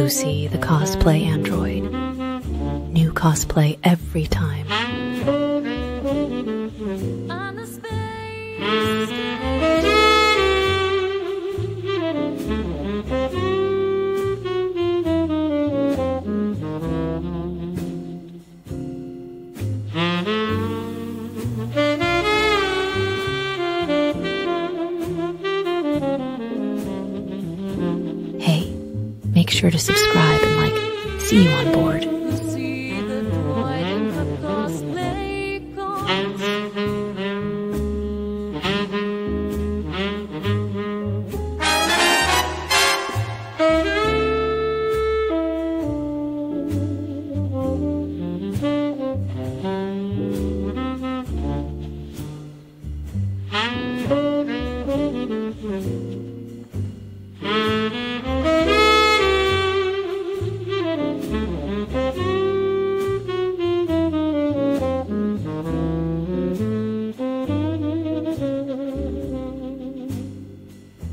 Lucy, the cosplay android. New cosplay every time. On the space Hey, make sure to subscribe and like. See you on board. see the void in the cosplay goes.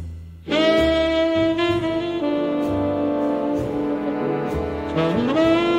Thank you.